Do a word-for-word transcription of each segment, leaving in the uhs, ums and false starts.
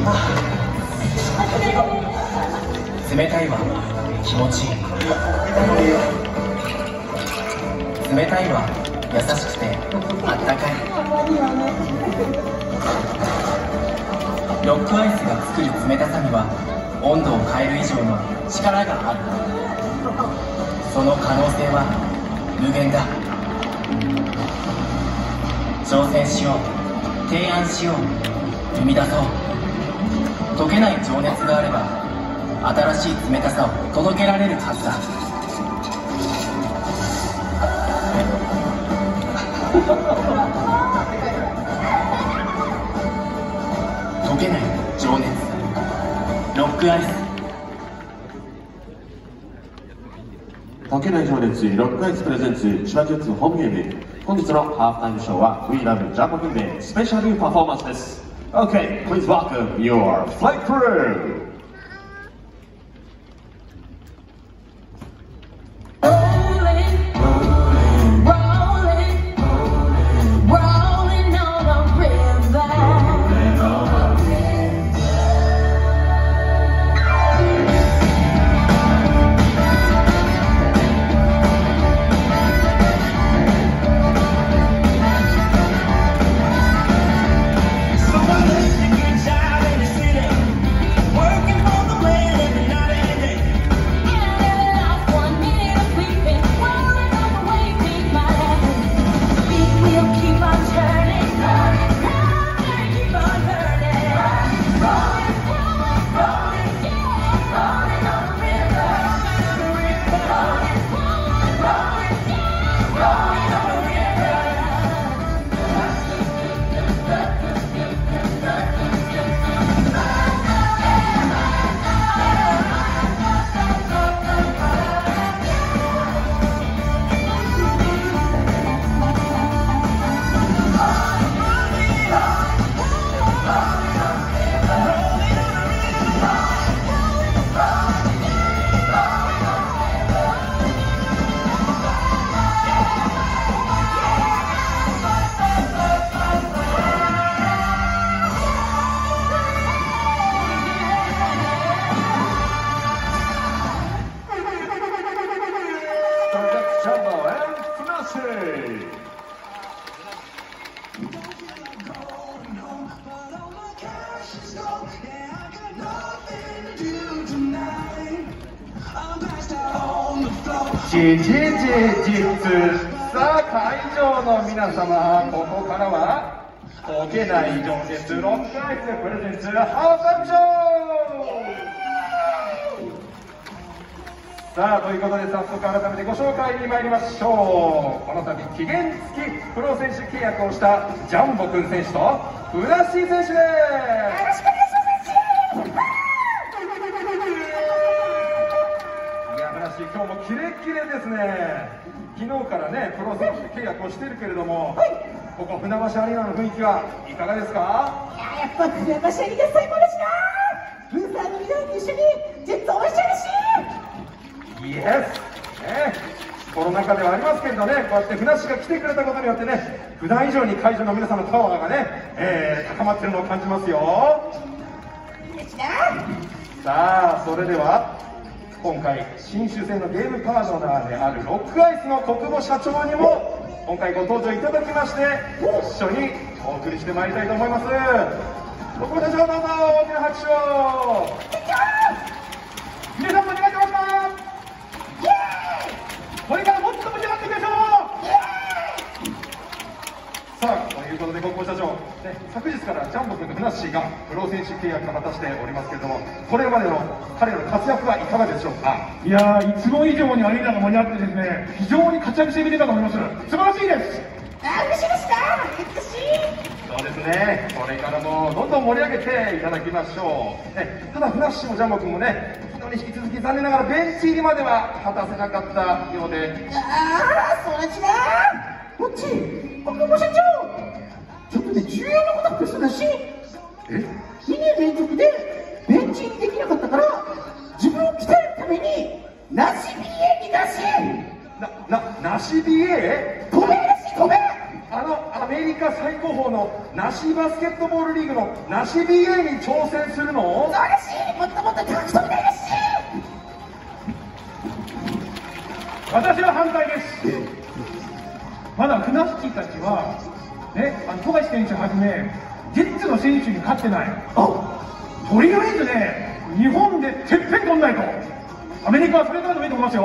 冷たいわ、気持ちいい。冷たいわ、優しくてあったかい。ロックアイスが作る冷たさには温度を変える以上の力がある。その可能性は無限だ。挑戦しよう、提案しよう、生み出そう。溶けない情熱があれば新しい冷たさを届けられるはずだ。溶けない情熱、ロックアイス。 溶けない情熱、ロックアイスプレゼンツ千葉ジェッツホームゲーム。本日のハーフタイムショーは We Love Jumbo Kingでスペシャルパフォーマンスです。 OK, please welcome your flight crew. Jumbo and Fluffy. ジジジジツ。さあ会場の皆様、ここからは溶けない情熱ロックアイスプレゼンツハーフタイムショー。さあということで早速改めてご紹介に参りましょう。この度期限付きプロ選手契約をしたジャンボくん選手とフラッシー選手です。よろしくお願いします。いやフラッシー今日もキレッキレですね。昨日からねプロ選手契約をしてるけれども、はい、ここ船橋アリーナの雰囲気はいかがですか？ いややっぱ船橋アリーナ最高ですな。プーさんの皆さんと一緒にジェット応援してほしい。 イエス、ね、コロナ禍ではありますけれどね、こうやってふなっしーが来てくれたことによってね、普段以上に会場の皆さんのパワーがね、えー、高まってるのを感じますよ。 いいですね。 さあそれでは今回新州戦のゲームパートナーであるロックアイスの小久保社長にも今回ご登場いただきまして、一緒にお送りしてまいりたいと思います。小久保社長、どうぞ大きな拍手を。皆さんもお願いします。これからもっと盛り上がっていきましょう。さあということで小久保社長、ね、昨日からジャンボ君とふなっしーがプロ選手契約を果たしておりますけれども、これまでの彼らの活躍はいかがでしょうか？ いやー、いつも以上にアリーナが盛り上がってですね、非常に活躍してみてたと思います。素晴らしいです。 あー、嬉しいですな。嬉しい。 そうですね、これからもどんどん盛り上げていただきましょう。ね、ただふなっしーもジャンボ君もね、昨日に引き続き残念ながらベンチ入りまでは果たせなかったようで。 ああ、そうですな。こっち小久保社長、ちょっとね重要なことがしたらしい。 えにねん連続でベンチ入りできなかったから、自分を鍛えるためになし ビーエー になしな、な、なし ビーエー？ ごめんなしごめん。 あの、あのメリカ最高峰のナシバスケットボールリーグのナシ ビーエー に挑戦するの？ そうらしい。もっともっと高く飛びたいらしい。 私は反対です。まだ船引たちは、ね、あの富樫選手はじめ、ジェッツの選手に勝ってない。とりあえずね、日本でてっぺん取んないと。アメリカはそれからでもいいと思いますよ。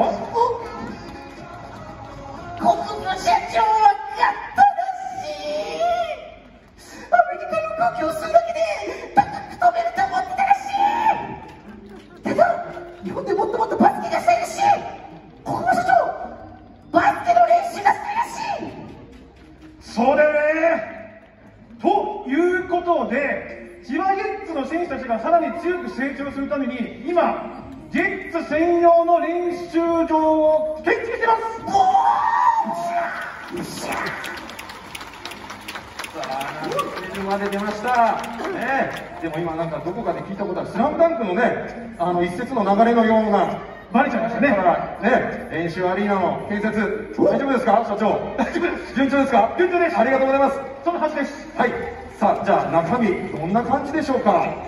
国分社長はやったらしい。アメリカの動きをするだけで高く飛べると思ってたらしい。ただ、日本でもっともっとバスケがしたいらしい。国分社長、バスケの練習がしたいらしい。 そうだよね。ということで、千葉ジェッツの選手たちがさらに強く成長するために、今、ジェッツ専用の練習場を建築してます。 さあ、夏シーズンまで出ました、ね、でも今なんかどこかで聞いたことあるスラムダンクのね、あの一節の流れのようなバレちゃいましたね。 だからね、練習アリーナの建設大丈夫ですか、社長？大丈夫です。順調ですか？ 順調です。 ありがとうございます。 そのはずです。 はい。さあ、じゃあ中身どんな感じでしょうか？ はい、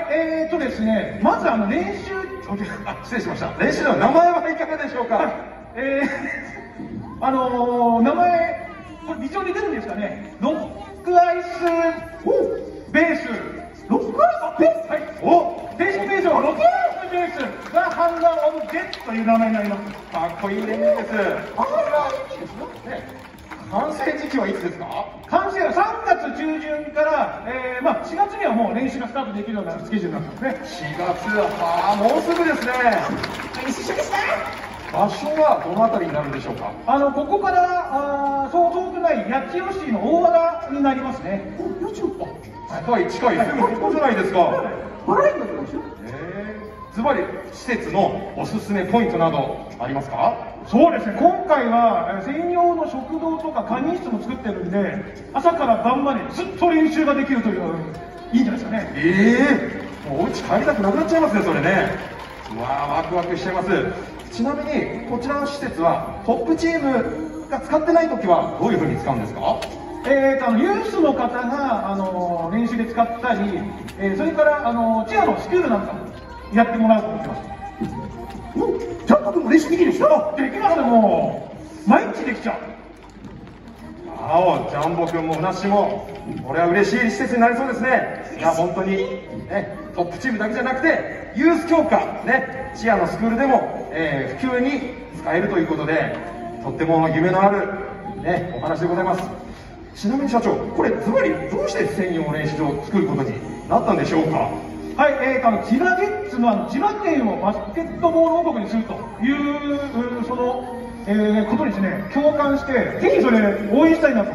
えーとですね、まずあの練習、 あ、失礼しました。練習の名前はいかがでしょうか？ はい、えー、あのー、名前、これビジュアルで出るんですかね。ロックアイスベース。ロックアイスベース、はい。お、正式名称はロックアイスベースがハンガーオブジェットという名前になります。 かっこいいネーミングです。あら、ね。完成時期はいつですか？ 完成はさんがつ中旬から、えーまあ、しがつにはもう練習がスタートできるようなスケジュールになってますね。 しがつ、はあ、もうすぐですね。 練習所ですか？ 場所はどのあたりになるんでしょうか？ あのここからあそう遠くない八千代市の大和田になりますね。 お、八千代。近い近い、すぐここじゃないですか。 バラエティーの練習？ えー、ずばり施設のおすすめポイントなどありますか？ そうですね、今回はえー専用の食堂とか会議室も作ってるんで、朝から晩までずっと練習ができるというのがいいんじゃないですかね。 ええー、もうお家帰りたくなくなっちゃいますね、それね。うわあ、ワクワクしちゃいます。ちなみにこちらの施設はトップチームが使ってないときはどういうふうに使うんですか？ えーとあのユースの方が、あのー練習で使ったり、えーそれから、あのーチアのスクールなんかもやってもらうと思ってます。 ジャンプ君も練習できるでしょ？ できますね、もう毎日できちゃう。 あお、ジャンボ君もふなっしーも、これは嬉しい施設になりそうですね。いや、本当に、ね、トップチームだけじゃなくて、ユース強化、ね、チアのスクールでも、えー普及に使えるということで、とっても夢のある、ね、お話でございます。ちなみに社長、これ、ズバリどうして専用練習場を作ることになったんでしょうか？ はい、えーとあの千葉ジェッツのあの千葉県をバスケットボール王国にするというその、えーことにですね、共感して、ぜひそれ応援したいなと。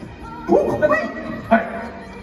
はい。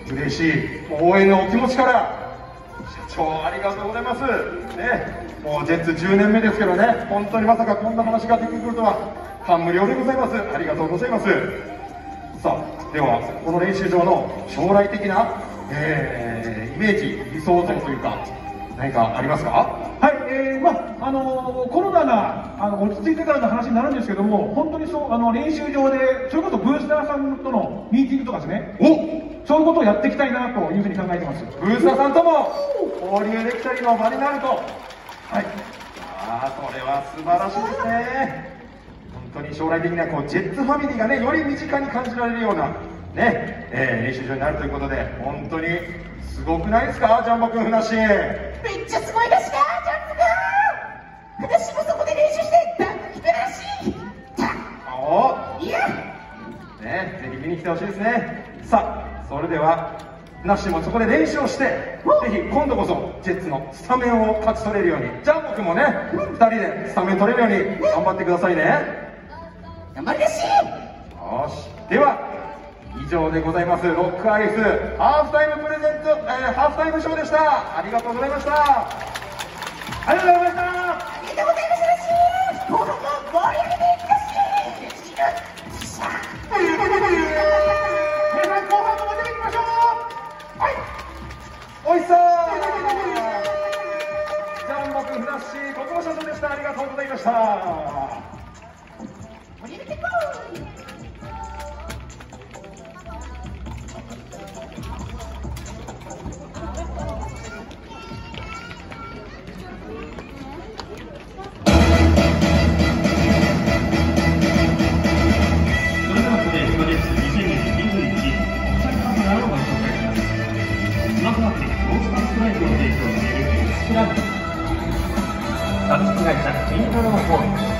嬉しい応援のお気持ちから、社長ありがとうございます。ね、もうジェッツじゅうねんめですけどね、本当にまさかこんな話ができてくるとは感無量でございます。ありがとうございます。さあ、ではこの練習場の将来的な、えー、イメージ、理想像というか何かありますか？ はい、えーまああのーコロナがあの落ち着いてからの話になるんですけども、本当にそうあの練習場で、それこそブースターさんとのミーティングとかですね、 お、 そういうことをやっていきたいなというふうに考えてます。 ブースターさんとも交流できたりの場になると、はい、ああ、それは素晴らしいですね。本当に将来的にはこうジェッツファミリーがね、より身近に感じられるようなね、えー練習場になるということで、本当にすごくないですか、ジャンボ君、ふなっしー。 めっちゃすごいらしいな、ジャンプ君。私もそこで練習してダンク来たらしい。 おいや、 ね、ぜひ見に来てほしいですね。さあ、それではふなっしーもそこで練習をして、ぜひ今度こそジェッツのスタメンを勝ち取れるように、ジャンボ君もね、ふたりでスタメン取れるように頑張ってくださいね。 頑張るらしい。 よし、では以上でございます、ロックアイスハーフタイムプレゼント、えーハーフタイムショーでした。ありがとうございました。 ありがとうございました。 ありがとうございましたらしい。後半も盛り上げていきたし。さあ、 皆さん後半も盛り上げていきましょう。はい、 おいしそうジャンボ君、ふなっしー、国母社長でした。ありがとうございました。 盛り上げていこう。 株式会社ティントローホール